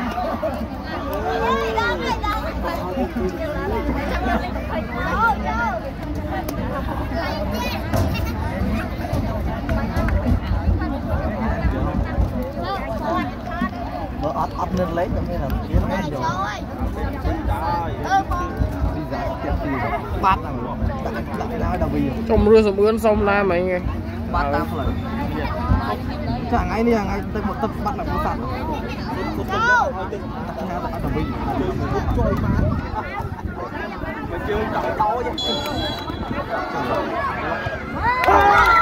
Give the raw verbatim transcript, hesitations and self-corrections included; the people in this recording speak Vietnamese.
Bữa ấp ấp nên lấy cho nên là kiếm nó nhiều. Bát là lại nói đầu bì. Trong rưa sầm ướn xong la mày nghe. Bát tám lần. Chẳng ngay đi ngay tới một tập bắt là có sẵn. Đầu bì. Mà chưa trọng to chứ.